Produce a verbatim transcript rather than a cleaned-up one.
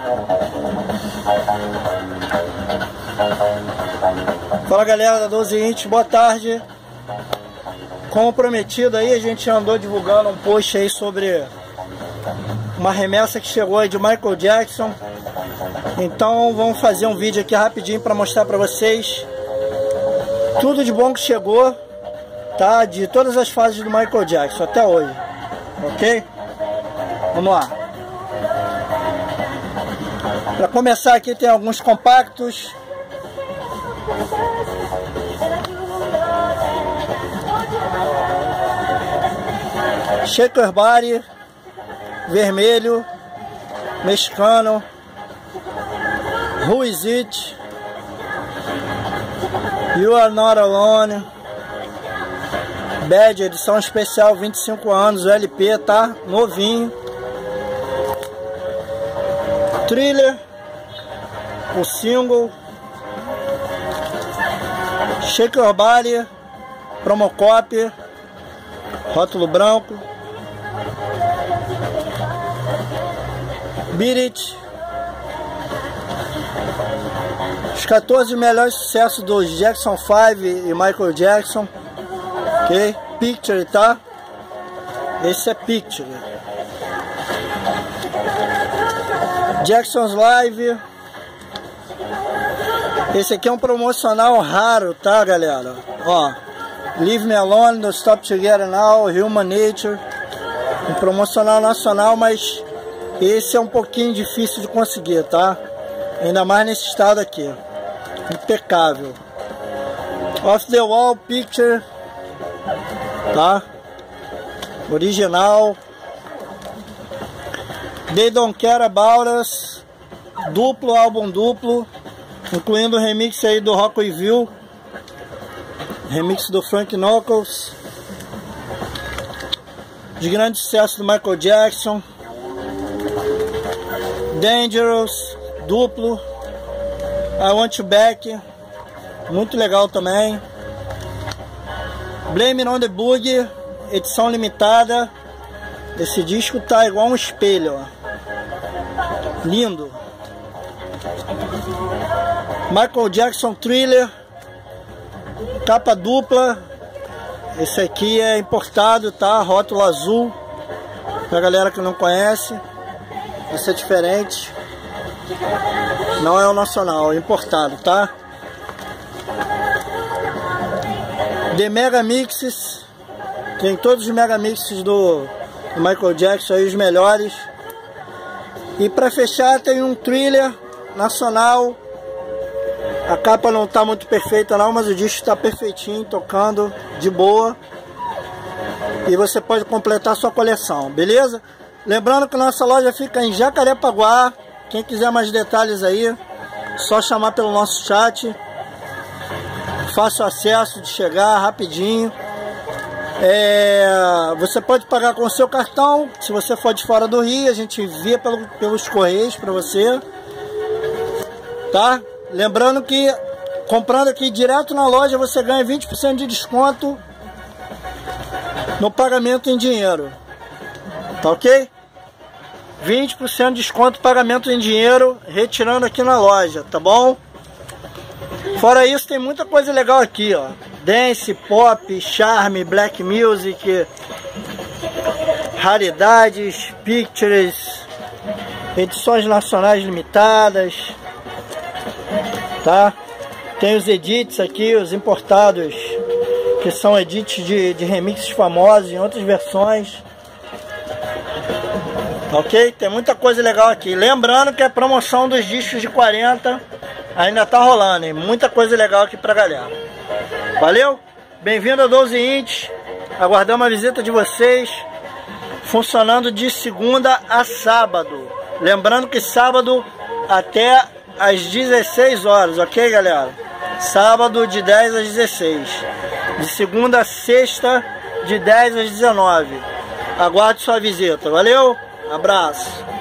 Fala galera da doze inch, boa tarde. Como prometido aí, a gente andou divulgando um post aí sobre uma remessa que chegou aí de Michael Jackson. Então vamos fazer um vídeo aqui rapidinho para mostrar para vocês tudo de bom que chegou, tá? De todas as fases do Michael Jackson até hoje, ok? Vamos lá. Para começar aqui tem alguns compactos. Shaker Body, vermelho, mexicano. Who Is It? You Are Not Alone. Bad, edição especial, vinte e cinco anos, o L P, tá? Novinho. Thriller, o single. Shake Your Body, promocopy, rótulo branco. Beat It. Os quatorze melhores sucessos dos Jackson five e Michael Jackson, ok? Picture, tá? Esse é Picture. Jackson's Live. Esse aqui é um promocional raro, tá galera? Ó, Leave Me Alone, Don't Stop Together Now, Human Nature. Um promocional nacional, mas esse é um pouquinho difícil de conseguir, tá? Ainda mais nesse estado aqui. Impecável. Off the Wall Picture, tá? Original. They Don't Care About Us, duplo, álbum duplo, incluindo o remix aí do Rockville, remix do Frank Knuckles, de grande sucesso do Michael Jackson. Dangerous, duplo. I Want You Back, muito legal também. Blame It On The Boogie, edição limitada. Esse disco tá igual um espelho, ó. Lindo. Michael Jackson Thriller, capa dupla. Esse aqui é importado, tá? Rótulo azul, pra galera que não conhece. Esse é diferente. Não é o nacional, é importado, tá? The Mega Mixes. Tem todos os Mega Mixes do, do Michael Jackson aí, os melhores. E pra fechar tem um Thriller nacional. A capa não tá muito perfeita não, mas o disco tá perfeitinho, tocando de boa. E você pode completar sua coleção, beleza? Lembrando que nossa loja fica em Jacarepaguá. Quem quiser mais detalhes aí, só chamar pelo nosso chat. Fácil acesso de chegar, rapidinho. É, você pode pagar com o seu cartão. Se você for de fora do Rio, a gente envia pelo, pelos correios para você, tá? Lembrando que comprando aqui direto na loja você ganha vinte por cento de desconto no pagamento em dinheiro, tá ok? vinte por cento de desconto, pagamento em dinheiro, retirando aqui na loja, tá bom? Fora isso, tem muita coisa legal aqui, ó. Dance, pop, charme, black music, raridades, pictures, edições nacionais limitadas, tá? Tem os edits aqui, os importados, que são edits de, de remixes famosos em outras versões. Ok? Tem muita coisa legal aqui. Lembrando que a promoção dos discos de quarenta ainda tá rolando, hein? Muita coisa legal aqui pra galera. Valeu? Bem-vindo a doze inch. Aguardamos a visita de vocês. Funcionando de segunda a sábado. Lembrando que sábado até às dezesseis horas, ok, galera? Sábado de dez às dezesseis. De segunda a sexta, de dez às dezenove. Aguarde sua visita. Valeu? Abraço.